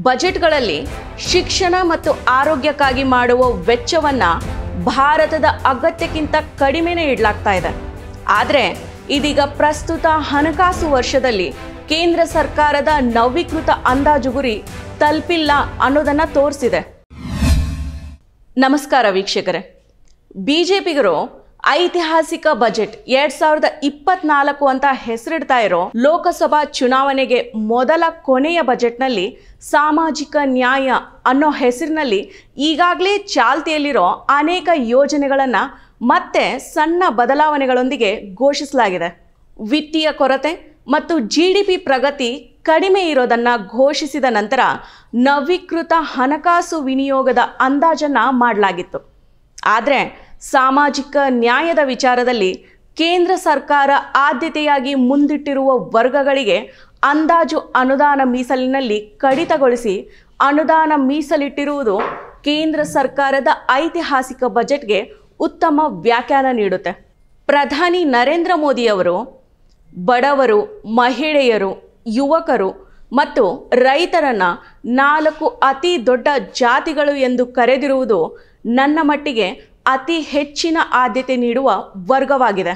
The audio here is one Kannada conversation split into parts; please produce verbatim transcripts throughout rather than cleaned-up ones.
ಬಜೆಟ್ಗಳಲ್ಲಿ ಶಿಕ್ಷಣ ಮತ್ತು ಆರೋಗ್ಯಕ್ಕಾಗಿ ಮಾಡುವ ವೆಚ್ಚವನ್ನು ಭಾರತದ ಅಗತ್ಯಕ್ಕಿಂತ ಕಡಿಮೆನೇ ಇಡಲಾಗ್ತಾ ಇದೆ. ಆದರೆ ಇದೀಗ ಪ್ರಸ್ತುತ ಹಣಕಾಸು ವರ್ಷದಲ್ಲಿ ಕೇಂದ್ರ ಸರ್ಕಾರದ ನವೀಕೃತ ಅಂದಾಜು ಗುರಿ ತಲುಪಿಲ್ಲ ಅನ್ನೋದನ್ನು ತೋರಿಸಿದೆ. ನಮಸ್ಕಾರ ವೀಕ್ಷಕರೇ. ಬಿಜೆಪಿಗರು ಐತಿಹಾಸಿಕ ಬಜೆಟ್ ಎರಡ್ ಸಾವಿರದ ಇಪ್ಪತ್ನಾಲ್ಕು ಅಂತ ಹೆಸರಿಡ್ತಾ ಇರೋ ಲೋಕಸಭಾ ಚುನಾವಣೆಗೆ ಮೊದಲ ಕೊನೆಯ ಬಜೆಟ್ನಲ್ಲಿ ಸಾಮಾಜಿಕ ನ್ಯಾಯ ಅನ್ನೋ ಹೆಸರಿನಲ್ಲಿ ಈಗಾಗಲೇ ಚಾಲ್ತಿಯಲ್ಲಿರೋ ಅನೇಕ ಯೋಜನೆಗಳನ್ನು ಮತ್ತೆ ಸಣ್ಣ ಬದಲಾವಣೆಗಳೊಂದಿಗೆ ಘೋಷಿಸಲಾಗಿದೆ. ವಿತ್ತೀಯ ಕೊರತೆ ಮತ್ತು ಜಿ ಡಿ ಪಿ ಪ್ರಗತಿ ಕಡಿಮೆ ಇರೋದನ್ನು ಘೋಷಿಸಿದ ನಂತರ ನವೀಕೃತ ಹಣಕಾಸು ವಿನಿಯೋಗದ ಅಂದಾಜನ್ನು ಮಾಡಲಾಗಿತ್ತು. ಆದರೆ ಸಾಮಾಜಿಕ ನ್ಯಾಯದ ವಿಚಾರದಲ್ಲಿ ಕೇಂದ್ರ ಸರ್ಕಾರ ಆದ್ಯತೆಯಾಗಿ ಮುಂದಿಟ್ಟಿರುವ ವರ್ಗಗಳಿಗೆ ಅಂದಾಜು ಅನುದಾನ ಮೀಸಲಿನಲ್ಲಿ ಕಡಿತಗೊಳಿಸಿ ಅನುದಾನ ಮೀಸಲಿಟ್ಟಿರುವುದು ಕೇಂದ್ರ ಸರ್ಕಾರದ ಐತಿಹಾಸಿಕ ಬಜೆಟ್ಗೆ ಉತ್ತಮ ವ್ಯಾಖ್ಯಾನ ನೀಡುತ್ತೆ. ಪ್ರಧಾನಿ ನರೇಂದ್ರ ಮೋದಿಯವರು ಬಡವರು, ಮಹಿಳೆಯರು, ಯುವಕರು ಮತ್ತು ರೈತರನ್ನು ನಾಲ್ಕು ಅತಿ ದೊಡ್ಡ ಜಾತಿಗಳು ಎಂದು ಕರೆದಿರುವುದು ನನ್ನ ಮಟ್ಟಿಗೆ ಅತಿ ಹೆಚ್ಚಿನ ಆದ್ಯತೆ ನೀಡುವ ವರ್ಗವಾಗಿದೆ.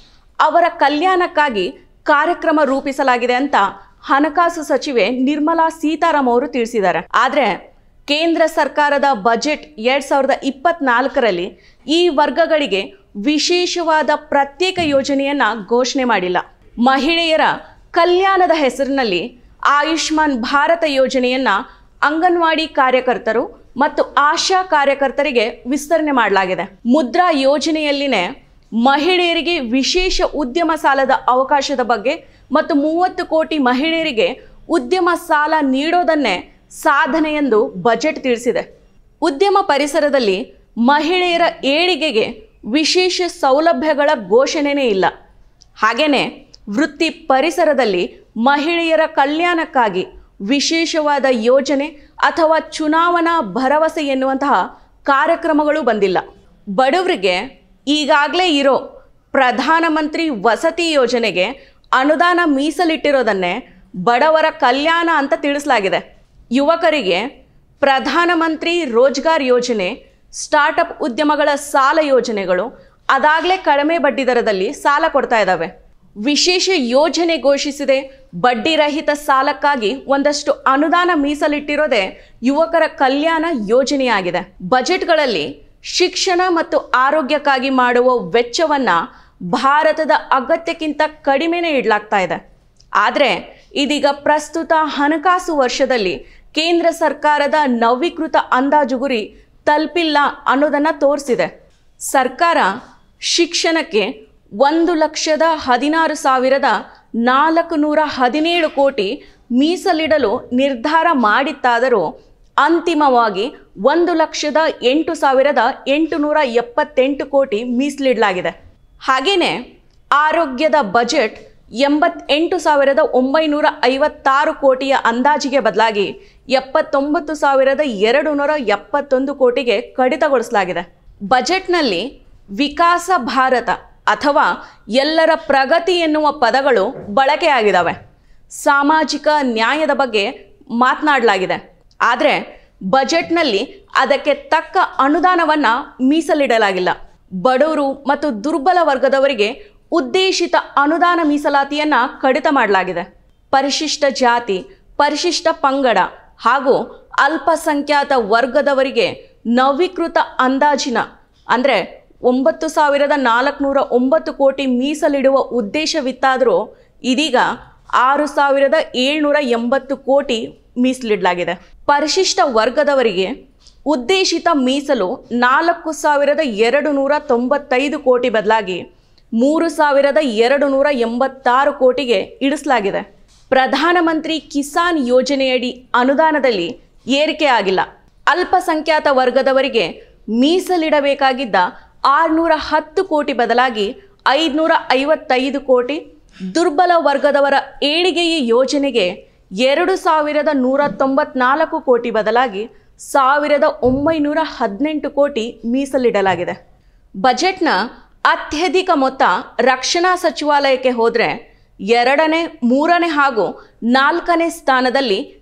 ಅವರ ಕಲ್ಯಾಣಕ್ಕಾಗಿ ಕಾರ್ಯಕ್ರಮ ರೂಪಿಸಲಾಗಿದೆ ಅಂತ ಹಣಕಾಸು ಸಚಿವೆ ನಿರ್ಮಲಾ ಸೀತಾರಾಮನ್ ಅವರು ತಿಳಿಸಿದ್ದಾರೆ. ಆದರೆ ಕೇಂದ್ರ ಸರ್ಕಾರದ ಬಜೆಟ್ ಎರಡ್ ಸಾವಿರದ ಇಪ್ಪತ್ನಾಲ್ಕರಲ್ಲಿ ಈ ವರ್ಗಗಳಿಗೆ ವಿಶೇಷವಾದ ಪ್ರತ್ಯೇಕ ಯೋಜನೆಯನ್ನು ಘೋಷಣೆ ಮಾಡಿಲ್ಲ. ಮಹಿಳೆಯರ ಕಲ್ಯಾಣದ ಹೆಸರಿನಲ್ಲಿ ಆಯುಷ್ಮಾನ್ ಭಾರತ ಯೋಜನೆಯನ್ನು ಅಂಗನವಾಡಿ ಕಾರ್ಯಕರ್ತರು ಮತ್ತು ಆಶಾ ಕಾರ್ಯಕರ್ತರಿಗೆ ವಿಸ್ತರಣೆ ಮಾಡಲಾಗಿದೆ. ಮುದ್ರಾ ಯೋಜನೆಯಲ್ಲಿನೇ ಮಹಿಳೆಯರಿಗೆ ವಿಶೇಷ ಉದ್ಯಮ ಸಾಲದ ಅವಕಾಶದ ಬಗ್ಗೆ ಮತ್ತು ಮೂವತ್ತು ಕೋಟಿ ಮಹಿಳೆಯರಿಗೆ ಉದ್ಯಮ ಸಾಲ ನೀಡೋದನ್ನೇ ಸಾಧನೆ ಎಂದು ಬಜೆಟ್ ತಿಳಿಸಿದೆ. ಉದ್ಯಮ ಪರಿಸರದಲ್ಲಿ ಮಹಿಳೆಯರ ಏಳಿಗೆಗೆ ವಿಶೇಷ ಸೌಲಭ್ಯಗಳ ಘೋಷಣೆಯೇ ಇಲ್ಲ. ಹಾಗೆಯೇ ವೃತ್ತಿ ಪರಿಸರದಲ್ಲಿ ಮಹಿಳೆಯರ ಕಲ್ಯಾಣಕ್ಕಾಗಿ ವಿಶೇಷವಾದ ಯೋಜನೆ ಅಥವಾ ಚುನಾವಣಾ ಭರವಸೆ ಎನ್ನುವಂತಹ ಕಾರ್ಯಕ್ರಮಗಳು ಬಂದಿಲ್ಲ. ಬಡವರಿಗೆ ಈಗಾಗಲೇ ಇರೋ ಪ್ರಧಾನಮಂತ್ರಿ ವಸತಿ ಯೋಜನೆಗೆ ಅನುದಾನ ಮೀಸಲಿಟ್ಟಿರೋದನ್ನೇ ಬಡವರ ಕಲ್ಯಾಣ ಅಂತ ತಿಳಿಸಲಾಗಿದೆ. ಯುವಕರಿಗೆ ಪ್ರಧಾನಮಂತ್ರಿ ರೋಜ್ಗಾರ್ ಯೋಜನೆ, ಸ್ಟಾರ್ಟಪ್ ಉದ್ಯಮಗಳ ಸಾಲ ಯೋಜನೆಗಳು ಅದಾಗಲೇ ಕಡಿಮೆ ಬಡ್ಡಿ ದರದಲ್ಲಿ ಸಾಲ ಕೊಡ್ತಾ ಇದ್ದಾವೆ. ವಿಶೇಷ ಯೋಜನೆ ಘೋಷಿಸಿದೆ. ಬಡ್ಡಿ ರಹಿತ ಸಾಲಕ್ಕಾಗಿ ಒಂದಷ್ಟು ಅನುದಾನ ಮೀಸಲಿಟ್ಟಿರೋದೇ ಯುವಕರ ಕಲ್ಯಾಣ ಯೋಜನೆಯಾಗಿದೆ. ಬಜೆಟ್ಗಳಲ್ಲಿ ಶಿಕ್ಷಣ ಮತ್ತು ಆರೋಗ್ಯಕ್ಕಾಗಿ ಮಾಡುವ ವೆಚ್ಚವನ್ನು ಭಾರತದ ಅಗತ್ಯಕ್ಕಿಂತ ಕಡಿಮೆನೇ ಇಡಲಾಗ್ತಾ ಇದೆ. ಆದರೆ ಇದೀಗ ಪ್ರಸ್ತುತ ಹಣಕಾಸು ವರ್ಷದಲ್ಲಿ ಕೇಂದ್ರ ಸರ್ಕಾರದ ನವೀಕೃತ ಅಂದಾಜು ಗುರಿ ತಲುಪಿಲ್ಲ ಅನ್ನೋದನ್ನು ತೋರಿಸಿದೆ. ಸರ್ಕಾರ ಶಿಕ್ಷಣಕ್ಕೆ ಒಂದು ಲಕ್ಷದ ಹದಿನಾರು ಸಾವಿರದ ನಾಲ್ಕು ನೂರ ಹದಿನೇಳು ಕೋಟಿ ಮೀಸಲಿಡಲು ನಿರ್ಧಾರ ಮಾಡಿತ್ತಾದರೂ ಅಂತಿಮವಾಗಿ ಒಂದು ಲಕ್ಷದ ಎಂಟು ಸಾವಿರದ ಎಂಟುನೂರ ಎಪ್ಪತ್ತೆಂಟು ಕೋಟಿ ಮೀಸಲಿಡಲಾಗಿದೆ. ಹಾಗೆಯೇ ಆರೋಗ್ಯದ ಬಜೆಟ್ ಎಂಬತ್ತೆಂಟು ಸಾವಿರದ ಒಂಬೈನೂರ ಐವತ್ತಾರು ಕೋಟಿಯ ಅಂದಾಜಿಗೆ ಬದಲಾಗಿ ಎಪ್ಪತ್ತೊಂಬತ್ತು ಸಾವಿರದ ಎರಡು ನೂರ ಎಪ್ಪತ್ತೊಂದು ಕೋಟಿಗೆ ಕಡಿತಗೊಳಿಸಲಾಗಿದೆ. ಬಜೆಟ್ನಲ್ಲಿ ವಿಕಾಸ ಭಾರತ ಅಥವಾ ಎಲ್ಲರ ಪ್ರಗತಿ ಎನ್ನುವ ಪದಗಳು ಬಳಕೆಯಾಗಿದ್ದಾವೆ. ಸಾಮಾಜಿಕ ನ್ಯಾಯದ ಬಗ್ಗೆ ಮಾತನಾಡಲಾಗಿದೆ. ಆದರೆ ಬಜೆಟ್ನಲ್ಲಿ ಅದಕ್ಕೆ ತಕ್ಕ ಅನುದಾನವನ್ನು ಮೀಸಲಿಡಲಾಗಿಲ್ಲ. ಬಡವರು ಮತ್ತು ದುರ್ಬಲ ವರ್ಗದವರಿಗೆ ಉದ್ದೇಶಿತ ಅನುದಾನ ಮೀಸಲಾತಿಯನ್ನು ಕಡಿತ ಮಾಡಲಾಗಿದೆ. ಪರಿಶಿಷ್ಟ ಜಾತಿ, ಪರಿಶಿಷ್ಟ ಪಂಗಡ ಹಾಗೂ ಅಲ್ಪಸಂಖ್ಯಾತ ವರ್ಗದವರಿಗೆ ನವೀಕೃತ ಅಂದಾಜಿನ ಅಂದರೆ ಒಂಬತ್ತು ಸಾವಿರದ ನಾಲ್ಕುನೂರ ಒಂಬತ್ತು ಕೋಟಿ ಮೀಸಲಿಡುವ ಉದ್ದೇಶವಿತ್ತಾದರೂ ಇದೀಗ ಆರು ಸಾವಿರದ ಏಳ್ನೂರ ಎಂಬತ್ತು ಕೋಟಿ ಮೀಸಲಿಡಲಾಗಿದೆ. ಪರಿಶಿಷ್ಟ ವರ್ಗದವರಿಗೆ ಉದ್ದೇಶಿತ ಮೀಸಲು ನಾಲ್ಕು ಸಾವಿರದ ಎರಡು ನೂರ ತೊಂಬತ್ತೈದು ಕೋಟಿ ಬದಲಾಗಿ ಮೂರು ಸಾವಿರದ ಎರಡು ನೂರ ಎಂಬತ್ತಾರು ಕೋಟಿಗೆ ಇಳಿಸಲಾಗಿದೆ. ಪ್ರಧಾನಮಂತ್ರಿ ಕಿಸಾನ್ ಯೋಜನೆಯಡಿ ಅನುದಾನದಲ್ಲಿ ಏರಿಕೆ ಆಗಿಲ್ಲ. ಅಲ್ಪಸಂಖ್ಯಾತ ವರ್ಗದವರಿಗೆ ಮೀಸಲಿಡಬೇಕಾಗಿದ್ದ ಆರುನೂರ ಹತ್ತು ಕೋಟಿ ಬದಲಾಗಿ ಐದುನೂರ ಐವತ್ತೈದು ಕೋಟಿ, ದುರ್ಬಲ ವರ್ಗದವರ ಏಳಿಗೆಯ ಯೋಜನೆಗೆ ಎರಡು ಸಾವಿರದ ನೂರ ತೊಂಬತ್ನಾಲ್ಕು ಕೋಟಿ ಬದಲಾಗಿ ಸಾವಿರದ ಒಂಬೈನೂರ ಹದಿನೆಂಟು ಕೋಟಿ ಮೀಸಲಿಡಲಾಗಿದೆ. ಬಜೆಟ್ನ ಅತ್ಯಧಿಕ ಮೊತ್ತ ರಕ್ಷಣಾ ಸಚಿವಾಲಯಕ್ಕೆ ಹೋದರೆ ಎರಡನೇ, ಮೂರನೇ ಹಾಗೂ ನಾಲ್ಕನೇ ಸ್ಥಾನದಲ್ಲಿ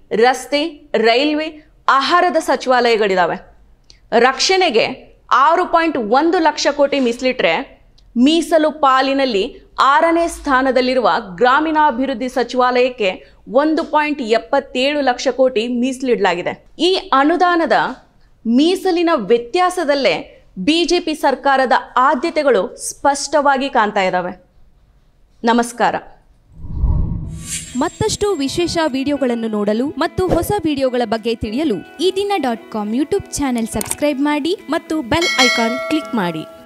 ರಸ್ತೆ, ರೈಲ್ವೆ, ಆಹಾರದ ಸಚಿವಾಲಯಗಳಿದ್ದಾವೆ. ರಕ್ಷಣೆಗೆ ಆರು ಪಾಯಿಂಟ್ ಒಂದು ಲಕ್ಷ ಕೋಟಿ ಮೀಸಲಿಟ್ಟರೆ ಮೀಸಲು ಪಾಲಿನಲ್ಲಿ ಆರನೇ ಸ್ಥಾನದಲ್ಲಿರುವ ಗ್ರಾಮೀಣಾಭಿವೃದ್ಧಿ ಸಚಿವಾಲಯಕ್ಕೆ ಒಂದು ಪಾಯಿಂಟ್ ಎಪ್ಪತ್ತೇಳು ಲಕ್ಷ ಕೋಟಿ ಮೀಸಲಿಡಲಾಗಿದೆ. ಈ ಅನುದಾನದ ಮೀಸಲಿನ ವ್ಯತ್ಯಾಸದಲ್ಲೇ ಬಿಜೆಪಿ ಸರ್ಕಾರದ ಆದ್ಯತೆಗಳು ಸ್ಪಷ್ಟವಾಗಿ ಕಾಣ್ತಾ ಇದ್ದಾವೆ. ನಮಸ್ಕಾರ. ಮತ್ತಷ್ಟು ವಿಶೇಷ ವಿಡಿಯೋಗಳನ್ನು ನೋಡಲು ಮತ್ತು ಹೊಸ ವಿಡಿಯೋಗಳ ಬಗ್ಗೆ ತಿಳಿಯಲು ಈ ದಿನ dot com YouTube channel subscribe ಮಾಡಿ ಮತ್ತು ಬೆಲ್ ಐಕಾನ್ ಕ್ಲಿಕ್ ಮಾಡಿ.